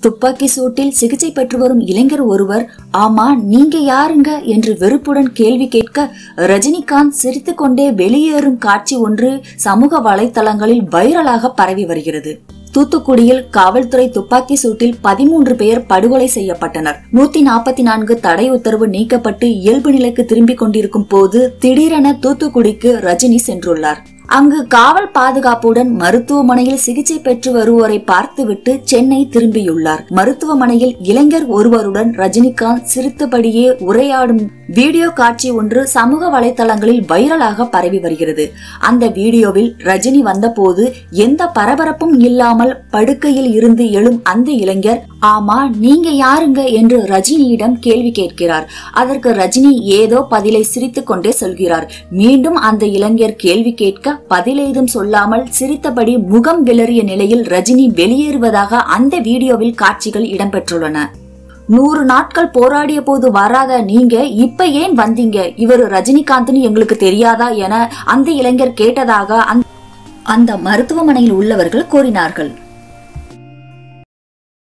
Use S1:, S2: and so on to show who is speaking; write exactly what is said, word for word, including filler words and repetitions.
S1: துப்பாக்கி சூட்டில் சிகிச்சை பெற்று வரும் இளைஞர் ஒருவர், ஆமா நீங்க யாருங்க என்று வெறுப்புடன் கேள்வி கேட்க ரஜினிகாந்த் சிரித்துக் கொண்டே வெளியேறும் காட்சி ஒன்று சமூக வலைதளங்களில் வைரலாக பரவி வருகிறது. தூத்துக்குடியில் காவல்துறை துப்பாக்கி சூட்டில் பதிமூன்று பேர் படுகொலை செய்யப்பட்டனர். நூத்தி நாற்பத்தி நான்கு தடை உத்தரவு நீக்கப்பட்டு இயல்பு நிலைக்கு திரும்பிக் கொண்டிருக்கும் போது திடீரென தூத்துக்குடிக்கு ரஜினி சென்றுள்ளார். அங்கு காவல் பாதுகாப்புடன் மருத்துவமனையில் சிகிச்சை பெற்று வருவோரை பார்த்துவிட்டு சென்னை திரும்பியுள்ளார். மருத்துவமனையில் இளைஞர் ஒருவருடன் ரஜினிகாந்த் சிரித்தபடியே உரையாடும் வீடியோ காட்சி ஒன்று சமூக வலைதளங்களில் வைரலாக பரவி வருகிறது. அந்த வீடியோவில் ரஜினி வந்தபோது எந்த பரபரப்பும் இல்லாமல் படுக்கையில் இருந்து எழும் அந்த இளைஞர், ஆமா நீங்க யாருங்க என்று ரஜினியிடம் கேள்வி கேட்கிறார். அதற்கு ரஜினி ஏதோ பதிலை சிரித்துக் கொண்டே சொல்கிறார். மீண்டும் அந்த இளைஞர் கேள்வி கேட்க பதிலேதும் சொல்லாமல் சிரித்தபடி முகம் விளறிய நிலையில் ரஜினி வெளியேறுவதாக அந்த வீடியோவில் காட்சிகள் இடம்பெற்றுள்ளன. நூறு நாட்கள் போராடிய போது வராத நீங்க இப்ப ஏன் வந்தீங்க, இவர் ரஜினிகாந்த்னு எங்களுக்கு தெரியாதா என அந்த இளைஞர் கேட்டதாக அந்த மருத்துவமனையில் உள்ளவர்கள் கூறினார்கள்.